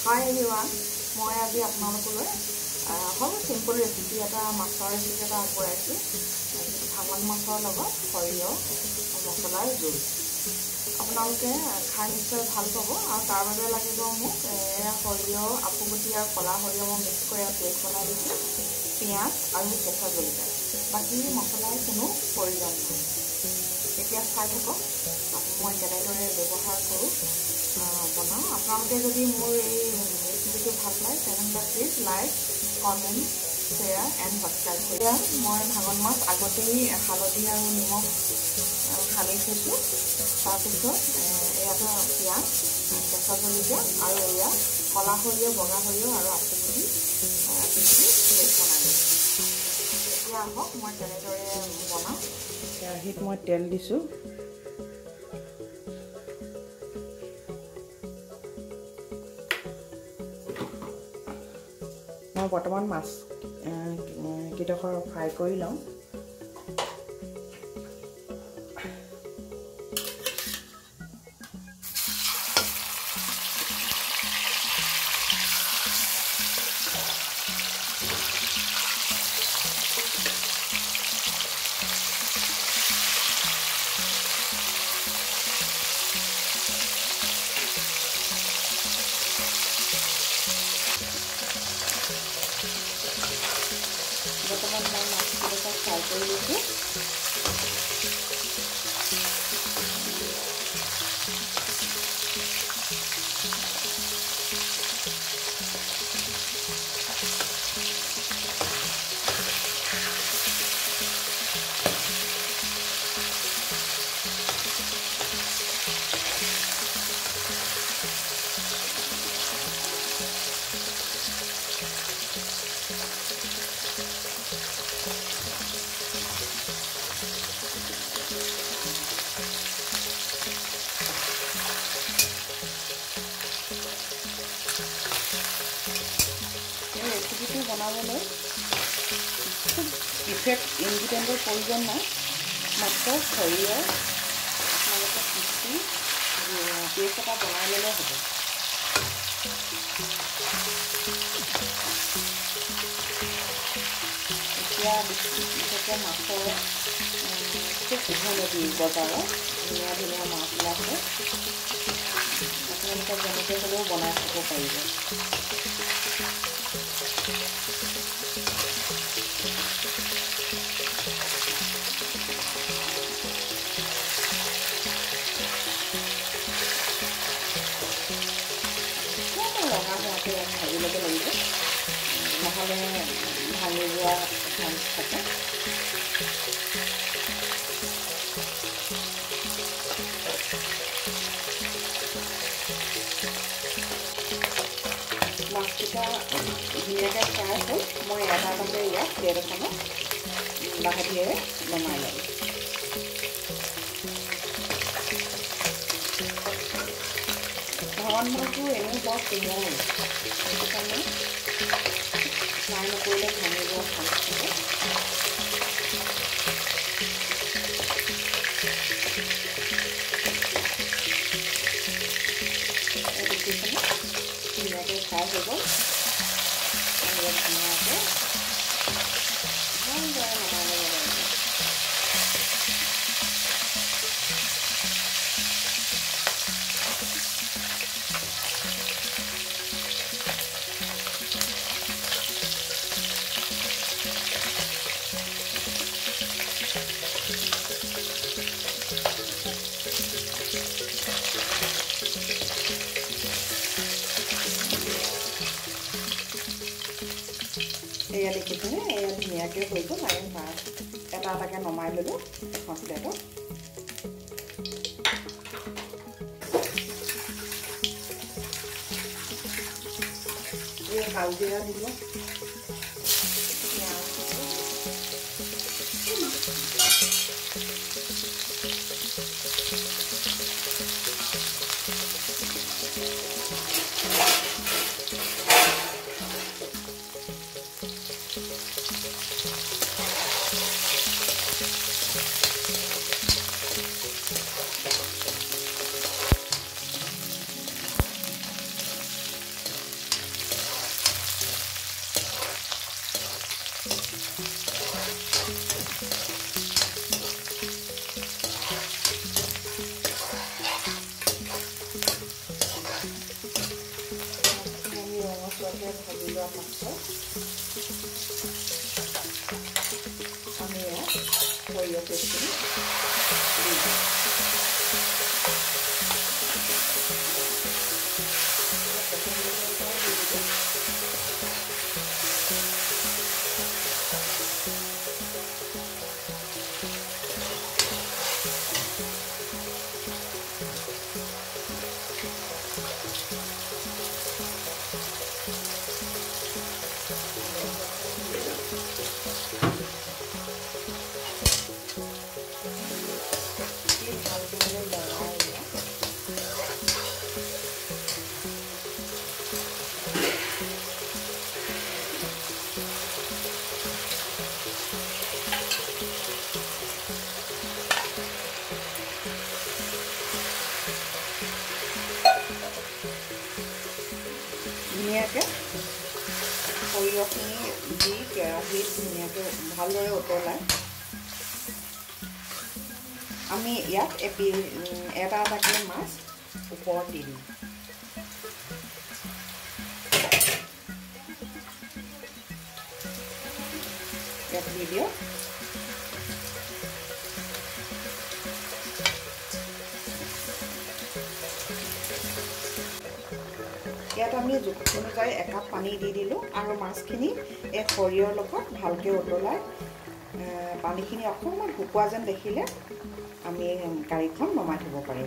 Hi everyone, মই আজি আপোনালোকলৈ সৰু সিম্পল ৰেচিপি এটা মাছৰ ৰেচিপি এটা আগবঢ়াইছো। ভাঙন মাছৰ লগত সৰিয়হ মছলাৰ জোল। আপোনালোকে খাই নিশ্চয় ভাল পাব আৰু তাৰ বাবে লাগিব মোক সৰিয়হ আপুগুটি আৰু কলা সৰিয়হ মিক্স কৰি পেষ্ট বনাই দিছো, পিঁয়াজ আৰু কেঁচা জলকীয়া। বাকী মছলাৰ কোনো প্ৰয়োজন নাই। এতিয়া চাই থাকক মই কেনেদৰে ব্যৱহাৰ কৰোঁ বনাওঁ। আপোনালোকে যদি মোৰ এই ৰেচিপিটো ভাল পায় তেনেহ'লে please like, comment, share and subscribe কৰি। মই ভাঙন মাছ আগতেই হালধি আৰু নিমখ সানি থৈছোঁ। তাৰপিছত এয়াটো পিঁয়াজ, কেঁচা জলকীয়া আৰু এয়া কলা সৰিয়হ, বগা সৰিয়হ আৰু আপুগুটি পিচি পেষ্ট বনাই লৈছোঁ। এতিয়া আহক মই কেনেদৰে বনাওঁ। কেৰাহীত মই তেল দিছোঁ। মই বৰ্তমান মাছ কেইডোখৰ ফ্ৰাই কৰি লওঁ। বৰ্তমান মই মাছকেইডোখৰ ফ্ৰাই কৰি লৈছোঁ। ৰেচিপিটো বনাবলৈ খুব বিশেষ ইনগ্ৰিডিয়েণ্টৰ প্ৰয়োজন নাই। মাত্ৰ সৰিয়হ আপোনালোকে পিচি পেষ্ট এটা বনাই ল'লে হ'ব। এতিয়া বিশেষকৈ মাছৰ খুব উভৈনদী বজাৰত ধুনীয়া ধুনীয়া মাছ ওলাইছে। আপোনালোকে যেনেকৈ হ'লেও বনাই খাব পাৰিব। ৰঙা হোৱাকৈ ভাজি ল'ব লাগিব, নহ'লে ভাঙি যোৱা চান্স থাকে। মাছকেইটা ধুনীয়াকৈ ফ্ৰাই হ'ল। মই এটা এটাকৈ ইয়াত প্লেট এখনত লাহেধিৰে নমাই ল'ম। ভাঙন মাছটো এনেও বৰ কোমল, সেইটো কাৰণে ফ্ৰাই নকৰিলে ভাঙি যোৱা চান্স থাকে। দেখিছেনে ধুনীয়াকৈ ফ্ৰাই হৈ গ'ল। ধুনীয়াকৈ ভালদৰে নমাই ল'ব লাগিব। এয়া দেখিছেনে, এয়া ধুনীয়াকৈ হৈ গ'ল। আৰু মাছ এটা এটাকৈ নমাই ল'লোঁ এখন প্লেটত। এই হালধীয়া দিব, ধুনীয়াকৈ সৰিয়হখিনি দি কেৰাহীত ধুনীয়াকৈ ভালদৰে উতলাই আমি ইয়াত এটা এটাকৈ মাছ ওপৰত দি দিম। ইয়াত দি দিয়ক। ইয়াত আমি জোখ অনুযায়ী 1 কাপ পানী দি দিলোঁ আৰু মাছখিনি এই সৰিয়হৰ লগত ভালকৈ উতলাই পানীখিনি অকণমান শুকোৱা যেন দেখিলে আমি কাৰীখন নমাই থ'ব পাৰিম।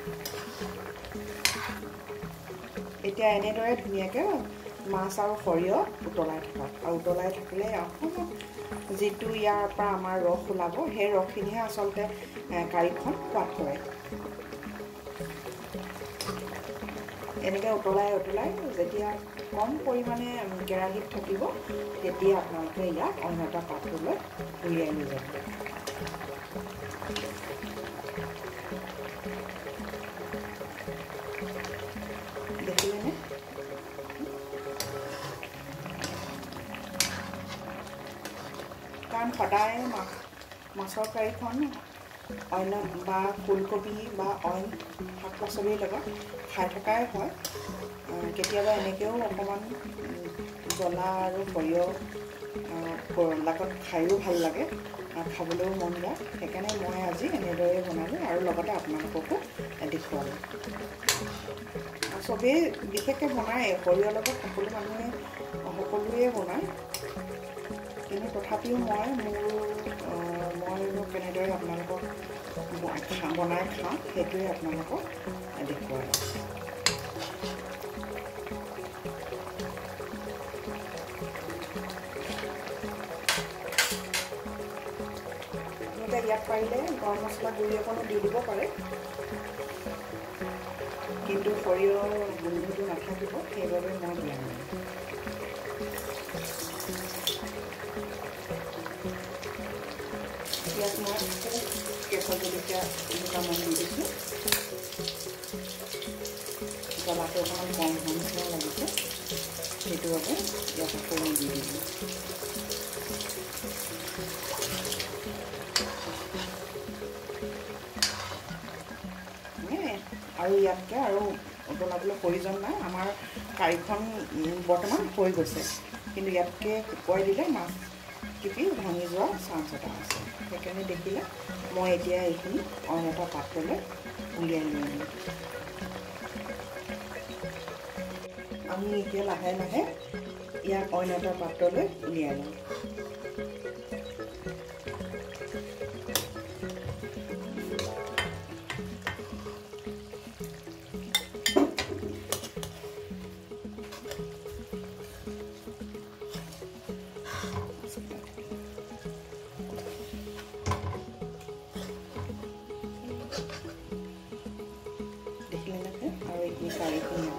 এতিয়া এনেদৰে ধুনীয়াকৈ মাছ আৰু সৰিয়হ উতলাই থাকক আৰু উতলাই থাকিলে অকণমান যিটো ইয়াৰ পৰা আমাৰ ৰস ওলাব সেই ৰসখিনিহে আচলতে কাৰীখন সোৱাদ কৰে। এনেকৈ উতলাই যেতিয়া কম পৰিমাণে কেৰাহীত থাকিব তেতিয়া আপোনালোকে ইয়াক অন্য এটা পাত্ৰলৈ উলিয়াই লৈ যাব। দেখিলেনে? কাৰণ সদায় মাছৰ কাৰীখন অন্য বা ফুলকবি বা অইন শাক পাচলিৰ লগত খাই থকাই হয়। কেতিয়াবা এনেকৈও অকণমান জ্বলা আৰু সৰিয়হ লগত খায়ো ভাল লাগে, খাবলৈও মন যায়। সেইকাৰণে মই আজি এনেদৰে বনালোঁ আৰু লগতে আপোনালোককো দেখুৱালোঁ। চবেই বিশেষকৈ বনায়, সৰিয়হৰ লগত সকলোৱে বনায়, কিন্তু তথাপিও মই কেনেদৰে আপোনালোকক বনাই খাওঁ সেইটোৱে আপোনালোকক দেখুৱালোঁ। ইয়াত পাৰিলে গৰম মছলা গুড়ি অকণো দি দিব পাৰে, কিন্তু সৰিয়হৰ গোন্ধটো নাথাকিব সেইবাবে মই দিয়া নাই। ইয়াত মই কেঁচা জলকীয়া দুটামান দি দিছোঁ। জ্বলাটো অকণমান কম হোৱা নিচিনা লাগিছে, সেইটো বাবে ইয়াত আকৌ দি দিলোঁ। আৰু ইয়াতকৈ আৰু উতলাবলৈ প্ৰয়োজন নাই, আমাৰ কাৰীখন বৰ্তমান হৈ গৈছে, কিন্তু ইয়াতকৈ শুকুৱাই দিলে মাছ কিপি ভাঙি যোৱাৰ চান্স এটা আছে। সেইকাৰণে দেখিলে মই এতিয়া এইখিনি অইন এটা পাত্ৰলৈ উলিয়াই লৈ আনিম। আমি এতিয়া লাহে লাহে ইয়াক অইন এটা পাত্ৰলৈ উলিয়াই লওঁ। দেখিলে নাকি? আৰু এইখিনি কাৰীখিনি